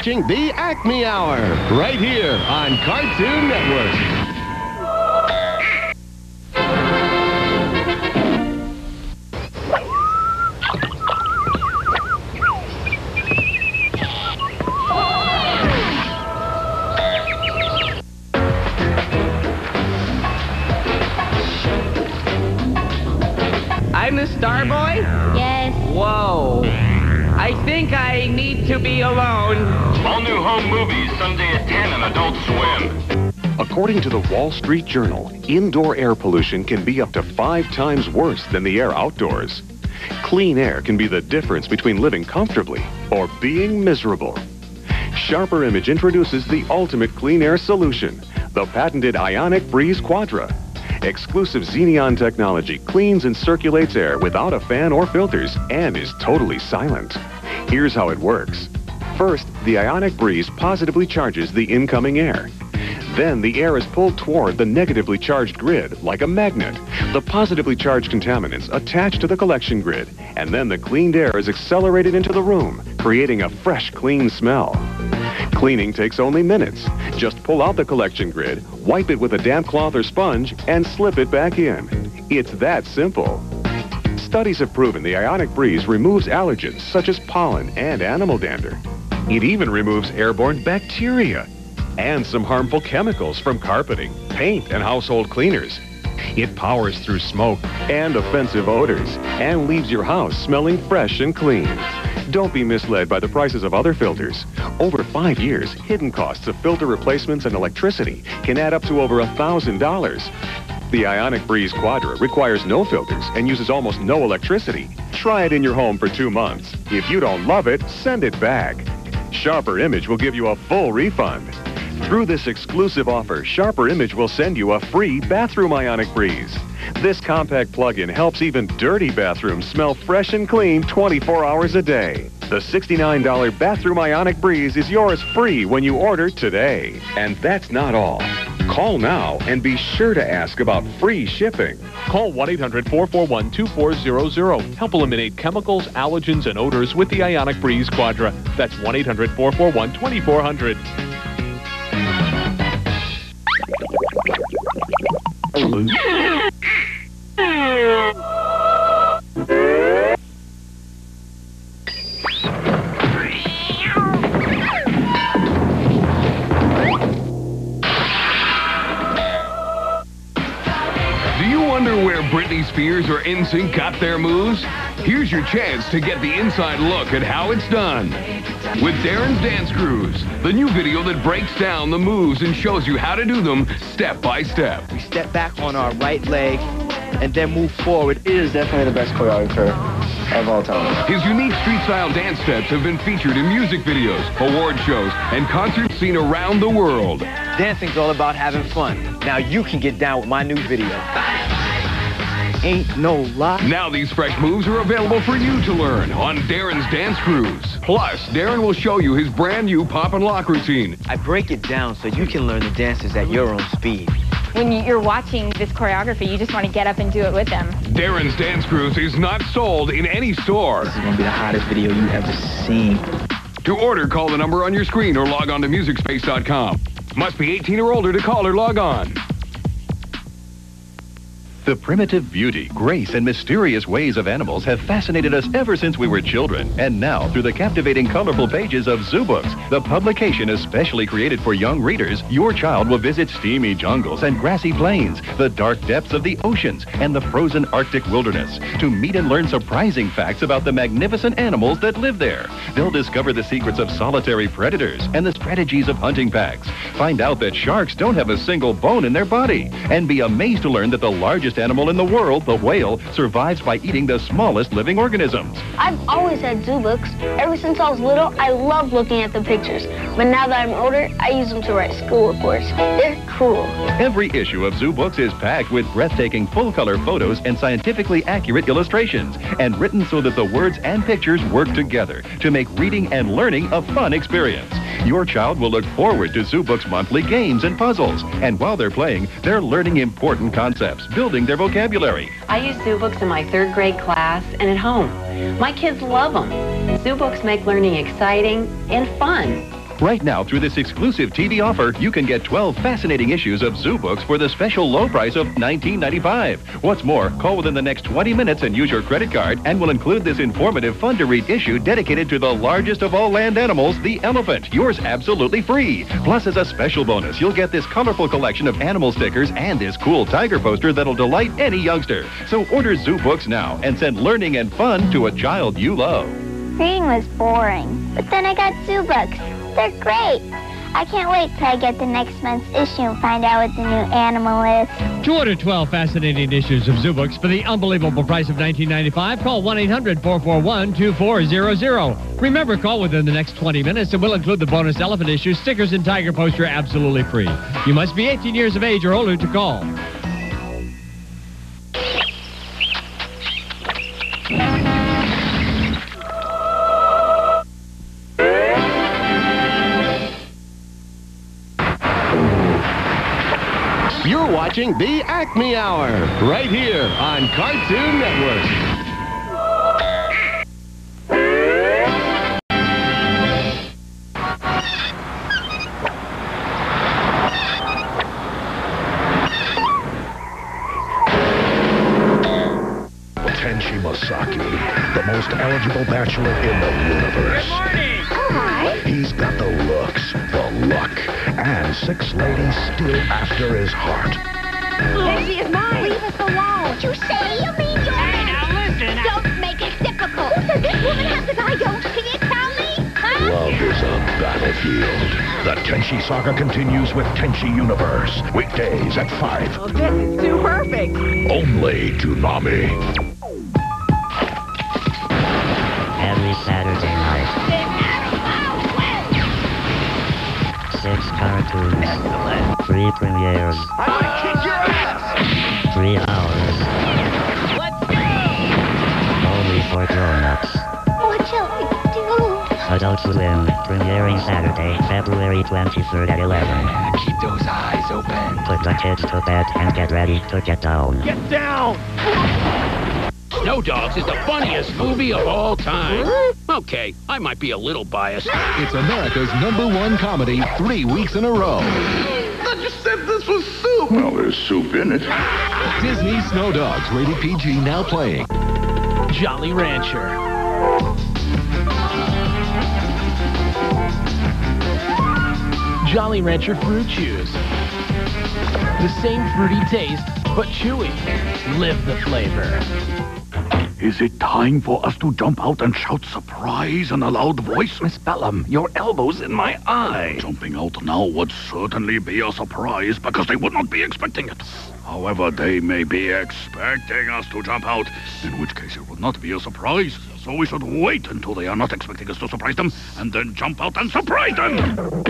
watching the Acme Hour, right here on Cartoon Network. I'm the Starboy? Yes. Whoa. I think I need to be alone. All new home movies, Sunday at ten on Adult Swim. According to the Wall Street Journal, indoor air pollution can be up to five times worse than the air outdoors. Clean air can be the difference between living comfortably or being miserable. Sharper Image introduces the ultimate clean air solution, the patented Ionic Breeze Quadra. Exclusive Xeneon technology cleans and circulates air without a fan or filters and is totally silent. Here's how it works. First, the Ionic Breeze positively charges the incoming air. Then the air is pulled toward the negatively charged grid like a magnet. The positively charged contaminants attach to the collection grid, and then the cleaned air is accelerated into the room, creating a fresh, clean smell. Cleaning takes only minutes. Just pull out the collection grid, wipe it with a damp cloth or sponge, and slip it back in. It's that simple. Studies have proven the Ionic Breeze removes allergens such as pollen and animal dander. It even removes airborne bacteria and some harmful chemicals from carpeting, paint, and household cleaners. It powers through smoke and offensive odors and leaves your house smelling fresh and clean. Don't be misled by the prices of other filters. Over five years, hidden costs of filter replacements and electricity can add up to over one thousand dollars. The Ionic Breeze Quadra requires no filters and uses almost no electricity. Try it in your home for two months. If you don't love it, send it back. Sharper Image will give you a full refund. Through this exclusive offer, Sharper Image will send you a free bathroom Ionic Breeze. This compact plug-in helps even dirty bathrooms smell fresh and clean twenty-four hours a day. The sixty-nine dollar Bathroom Ionic Breeze is yours free when you order today. And that's not all. Call now and be sure to ask about free shipping. Call one eight hundred, four four one, two four zero zero. Help eliminate chemicals, allergens, and odors with the Ionic Breeze Quadra. That's one eight hundred, four four one, two four zero zero. Where Britney Spears or N Sync got their moves? Here's your chance to get the inside look at how it's done. With Darren's Dance Cruise, the new video that breaks down the moves and shows you how to do them step by step. We step back on our right leg and then move forward. He is definitely the best choreographer of all time. His unique street-style dance steps have been featured in music videos, award shows, and concerts seen around the world. Dancing's all about having fun. Now you can get down with my new video. Ain't no lie. Now these fresh moves are available for you to learn on Darren's Dance Cruise. Plus, Darren will show you his brand new pop and lock routine. I break it down so you can learn the dances at your own speed. When you're watching this choreography, you just want to get up and do it with them. Darren's Dance Cruise is not sold in any store. This is going to be the hottest video you've ever seen. To order, call the number on your screen or log on to music space dot com. Must be eighteen or older to call or log on. The primitive beauty, grace, and mysterious ways of animals have fascinated us ever since we were children. And now, through the captivating, colorful pages of Zoo Books, the publication especially created for young readers, your child will visit steamy jungles and grassy plains, the dark depths of the oceans, and the frozen Arctic wilderness to meet and learn surprising facts about the magnificent animals that live there. They'll discover the secrets of solitary predators and the strategies of hunting packs. Find out that sharks don't have a single bone in their body, and be amazed to learn that the largest animal in the world, the whale, survives by eating the smallest living organisms. I've always had zoo books. Ever since I was little, I loved looking at the pictures. But now that I'm older, I use them to write school reports. They're cool. Every issue of Zoo Books is packed with breathtaking full-color photos and scientifically accurate illustrations, and written so that the words and pictures work together to make reading and learning a fun experience. Your child will look forward to Zoo Books' monthly games and puzzles, and while they're playing, they're learning important concepts, building their vocabulary. I use Zoo Books in my third grade class and at home. My kids love them. Zoo Books make learning exciting and fun. Right now, through this exclusive T V offer, you can get twelve fascinating issues of Zoo Books for the special low price of nineteen ninety-five. What's more, call within the next twenty minutes and use your credit card, and we'll include this informative, fun-to-read issue dedicated to the largest of all land animals, the elephant. Yours absolutely free. Plus, as a special bonus, you'll get this colorful collection of animal stickers and this cool tiger poster that'll delight any youngster. So order Zoo Books now and send learning and fun to a child you love. Reading was boring, but then I got Zoo Books. They're great. I can't wait till I get the next month's issue and find out what the new animal is. To order twelve fascinating issues of Zoo Books for the unbelievable price of nineteen ninety-five, call one eight hundred, four four one, two four zero zero. Remember, call within the next twenty minutes and we'll include the bonus elephant issue, stickers, and tiger poster absolutely free. You must be eighteen years of age or older to call. You're watching the Acme Hour, right here on Cartoon Network. Tenshi Masaki, the most eligible bachelor in the universe. Good morning! Hi. He's got the looks, the luck, and six ladies still after his heart. Tenshi is mine. Leave us alone. What you say? You mean you're... Hey, now listen. Don't make it difficult. Who said this woman has the guy don't? Can you tell me? Huh? Love is a battlefield. The Tenshi saga continues with Tenshi Universe. Weekdays at five. Well, this is too perfect. Only Toonami. Every Saturday night. Six cartoons. Excellent. Three premieres. I'm gonna kick your ass! Three hours. Let's go! Only for grown-ups. What shall I do? Adult Swim, premiering Saturday, February twenty-third at eleven. Keep those eyes open. Put the kids to bed and get ready to get down. Get down! Snow Dogs is the funniest movie of all time. Okay, I might be a little biased. It's America's number one comedy three weeks in a row. I just said this was soup. Well, there's soup in it. Disney Snow Dogs, rated P G, now playing. Jolly Rancher. Jolly Rancher Fruit Chews. The same fruity taste, but chewy. Live the flavor. Is it time for us to jump out and shout surprise in a loud voice? Miss Bellum, your elbow's in my eye. Jumping out now would certainly be a surprise because they would not be expecting it. However, they may be expecting us to jump out, in which case it would not be a surprise. So we should wait until they are not expecting us to surprise them, and then jump out and surprise them!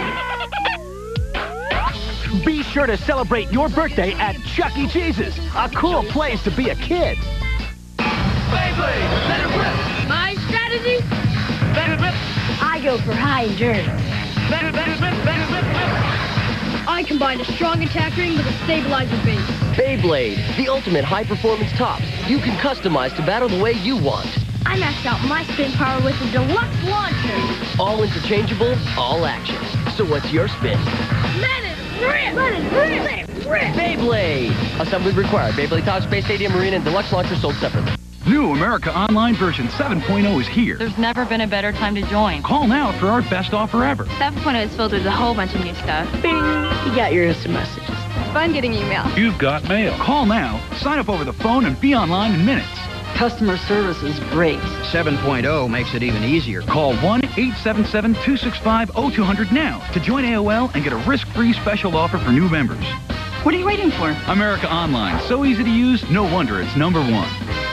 Be sure to celebrate your birthday at Chuck E. Cheese's, a cool place to be a kid. Beyblade! Let it rip! My strategy? Let it rip! I go for high endurance. Let it, let it rip! Let it rip! Rip! I combine a strong attack ring with a stabilizer base. Beyblade, the ultimate high-performance tops. You can customize to battle the way you want. I maxed out my spin power with a deluxe launcher. All interchangeable, all action. So what's your spin? Let it rip! Let it rip! Let it rip! Beyblade! Assembly required. Beyblade Top, Space Stadium, Marine, and deluxe launcher sold separately. New America Online version seven point oh is here. There's never been a better time to join. Call now for our best offer ever. seven point oh is filled with a whole bunch of new stuff. Bing! You got your instant messages. It's fun getting email. You've got mail. Call now, sign up over the phone, and be online in minutes. Customer service is great. seven point oh makes it even easier. Call one eight seven seven, two six five, oh two hundred now to join A O L and get a risk-free special offer for new members. What are you waiting for? America Online, so easy to use, no wonder it's number one.